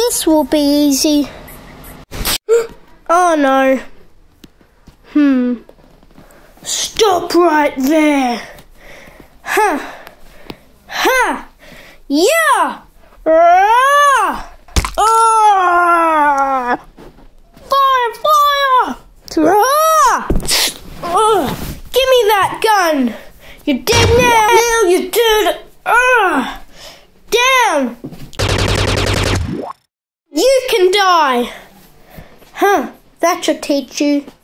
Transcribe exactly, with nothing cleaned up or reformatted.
This will be easy. Oh no. Hmm. Stop right there. Huh. Ha! Yeah! Ah! Ah! Fire! Fire! Ah! Ah! Give me that gun! You're dead now! Now you're dead! Ah! Down! You can die! Huh, that should teach you.